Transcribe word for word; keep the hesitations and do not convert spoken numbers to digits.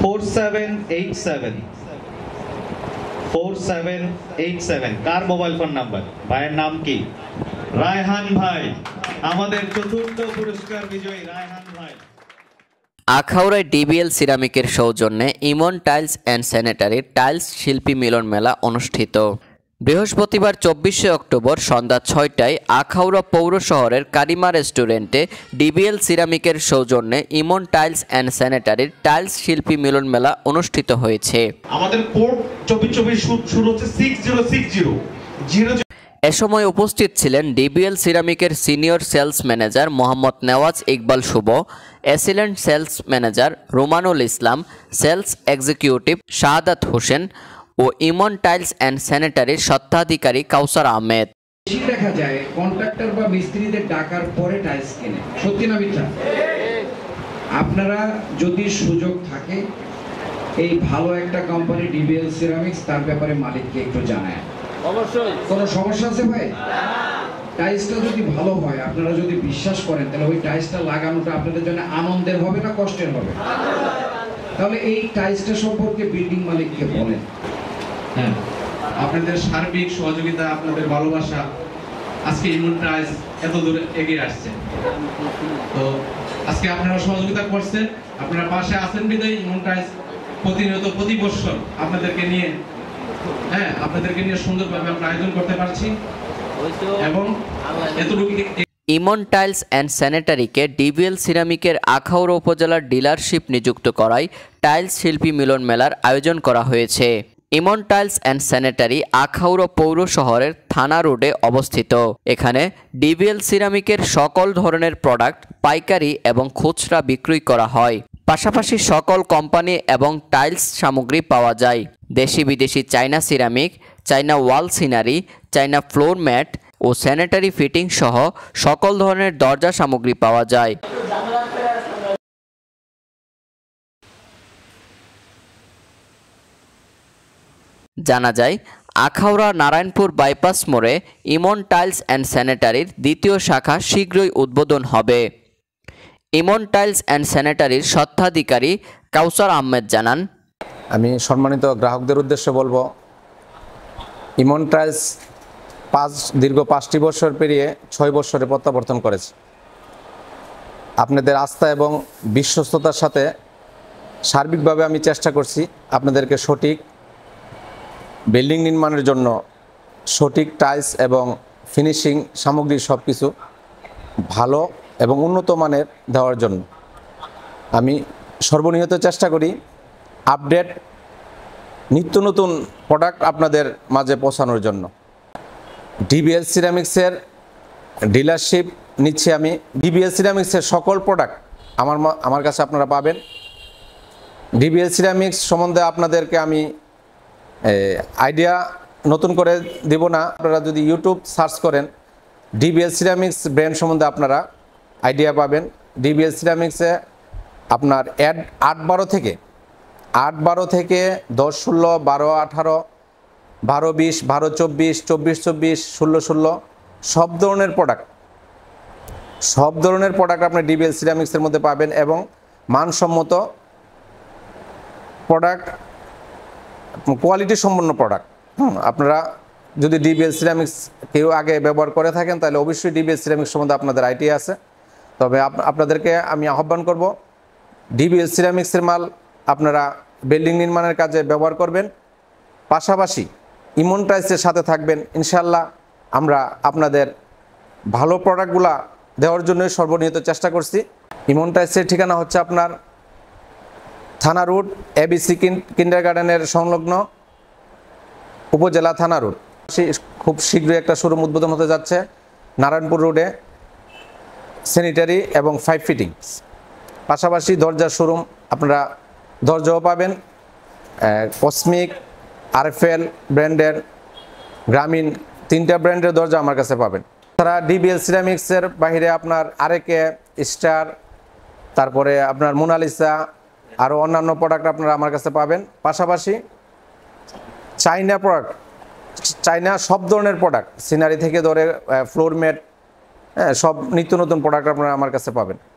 Four seven eight seven four seven eight seven কার mobile phone number? ভাইয়ের নাম কি? রায়হান ভাই, আমাদের চতুর্থ পুরস্কার বিজয়ী রায়হান ভাই। আখাউড়ায় ডিবিএল সিরামিকের সৌজন্যে ইমন টাইলস অ্যান্ড স্যানিটারির টাইলস শিল্পী মিলন মেলা অনুষ্ঠিত। বৃহস্পতিবার চব্বিশে অক্টোবর সন্ধ্যা ছয়টায় আখাউড়া পৌর শহরের কারিমা রেস্টুরেন্টে ডিবিএল সিরামিকের সৌজন্যে ইমন টাইলস অ্যান্ড স্যানিটারির টাইলস শিল্পী মিলন মেলা অনুষ্ঠিত হয়েছে। আমাদের কোড চব্বিশ চব্বিশ শুরু হচ্ছে six zero six zero zero. এ সময় উপস্থিত ছিলেন ডিবিএল সিরামিকের senior sales manager Mohammad Newaz Iqbal Shuvo, assistant sales manager Rumanul Islam, sales executive Shahadat Hossain ও ইমন টাইলস অ্যান্ড স্যানিটারির স্বত্বাধিকারী কাউসার আহমেদ। বেশি দেখা যায় কন্ট্রাক্টর বা মিস্ত্রিদের টাকার পরে টাইলস কেনে, সত্যি না মিথ্যা? আপনারা যদি সুযোগ থাকে এই ভালো একটা কোম্পানি ডিবিএল সিরামিক্স, তার ব্যাপারে মালিককে একটু জানায়। অবশ্যই। কোনো সমস্যা আছে ভাই? টাইলসটা যদি ভালো হয়, আপনারা যদি বিশ্বাস করেন, তাহলে ওই টাইলসটা লাগানোটা আপনাদের জন্য আনন্দের হবে না কষ্টের হবে? তাহলে এই টাইলসটা সম্পর্কে বিল্ডিং মালিককে বলেন। হ্যাঁ, আপনাদের সার্বিক সহযোগিতা, আপনাদের ভালোবাসা আজকে ইমন টাইলস এত দূরে এগিয়ে আসছে। তো আজকে আপনারা সহযোগিতা করছেন, আপনারা পাশে আছেন বিদায় ইমন টাইলস প্রতিনিয়ত প্রতি বছর আপনাদেরকে নিয়ে হ্যাঁ আপনাদেরকে নিয়ে সুন্দরভাবে আমরা আয়োজন করতে পারছি এবং এতটুকু। ইমন টাইলস অ্যান্ড স্যানিটারিকে ডিবিএল সিরামিকের আখাউড়া উপজেলার ডিলারশিপ নিযুক্ত করায় টাইলস শিল্পী মিলন মেলার আয়োজন করা হয়েছে। Emon tiles and sanitary Akhaura পৌর শহরের থানা রোডে অবস্থিত। এখানে ডিবিএল সিরামিকের সকল ধরনের প্রোডাক্ট পাইকারি এবং খুচরা বিক্রি করা হয়। পাশাপাশি সকল কোম্পানি এবং টাইলস সামগ্রী পাওয়া যায়। দেশি বিদেশি China ceramic, China wall scenery, China floor mat ও স্যানিটারি ফিটিং সহ সকল ধরনের দরজা সামগ্রী পাওয়া যায়। জানা যায়, আখাউড়া নারায়ণপুর বাইপাস মোড়ে ইমন টাইলস অ্যান্ড স্যানিটারির দ্বিতীয় শাখা শীঘ্রই উদ্বোধন হবে। ইমন টাইলস অ্যান্ড স্যানিটারির স্বত্বাধিকারী কাউসার আহমেদ জানান, আমি সম্মানিত গ্রাহকদের উদ্দেশ্যে বলবো, ইমন টাইলস পাঁচ দীর্ঘ পাঁচটি বছর পেরিয়ে ছয় বছরে প্রত্যাবর্তন করেছে। আপনাদের আস্থা এবং বিশ্বস্ততার সাথে সার্বিকভাবে আমি চেষ্টা করছি আপনাদেরকে সঠিক বিল্ডিং নির্মাণের জন্য সঠিক টাইলস এবং ফিনিশিং সামগ্রী সব কিছু ভালো এবং উন্নত মানের দেওয়ার জন্য আমি সর্বনিয়ত চেষ্টা করি আপডেট নিত্য নতুন প্রোডাক্ট আপনাদের মাঝে পৌঁছানোর জন্য। ডিবিএল সিরামিক্সের ডিলারশিপ নিচ্ছি আমি। ডিবিএল সিরামিক্সের সকল প্রোডাক্ট আমার আমার কাছে আপনারা পাবেন। ডিবিএল সিরামিক্স সম্বন্ধে আপনাদেরকে আমি আইডিয়া নতুন করে দেব না। আপনারা যদি ইউটিউব সার্চ করেন ডিবিএল সিরামিক্স ব্র্যান্ড সম্বন্ধে আপনারা আইডিয়া পাবেন। ডিবিএল সিরামিক্সে আপনার অ্যাড আট বারো থেকে আট বারো থেকে দশ ষোলো বারো আঠারো বারো বিশ বারো চব্বিশ চব্বিশ চব্বিশ ষোলো ষোলো সব ধরনের প্রোডাক্ট সব ধরনের প্রোডাক্ট আপনি ডিবিএল সিরামিক্সের মধ্যে পাবেন এবং মানসম্মত প্রোডাক্ট, কোয়ালিটি সম্পন্ন প্রোডাক্ট। হুম আপনারা যদি ডিবিএল সিরামিক্স কেউ আগে ব্যবহার করে থাকেন তাহলে অবশ্যই ডিবিএল সিরামিক্স সম্বন্ধে আপনাদের আইডিয়া আছে। তবে আপনাদেরকে আমি আহ্বান করব ডিবিএল সিরামিক্সের মাল আপনারা বিল্ডিং নির্মাণের কাজে ব্যবহার করবেন, পাশাপাশি ইমন টাইলসের সাথে থাকবেন। ইনশাল্লাহ আমরা আপনাদের ভালো প্রোডাক্টগুলা দেওয়ার জন্যই সর্বনিয়ত চেষ্টা করছি। ইমন টাইলসের ঠিকানা হচ্ছে আপনার থানা রোড, এবিসি কিন্ডার গার্ডেনের সংলগ্ন উপজেলা থানা রোড। খুব শীঘ্রই একটা শোরুম উদ্বোধন হতে যাচ্ছে নারায়ণপুর রোডে, স্যানিটারি এবং ফাইভ ফিটিংস, পাশাপাশি দরজার শোরুম আপনারা দরজাও পাবেন। কসমিক, আরএফএল ব্র্যান্ডের, গ্রামীণ তিনটা ব্র্যান্ডের দরজা আমার কাছে পাবেন। তারা ডিবিএল সিরামিক্সের বাইরে আপনার আরেকে, স্টার, তারপরে আপনার মোনালিসা আরও অন্যান্য প্রোডাক্ট আপনারা আমার কাছে পাবেন। পাশাপাশি চাইনা প্রোডাক্ট, চাইনা সব ধরনের প্রোডাক্ট, সিনারি থেকে ধরে ফ্লোর ম্যাট, হ্যাঁ সব নিত্য নতুন প্রোডাক্ট আপনারা আমার কাছে পাবেন।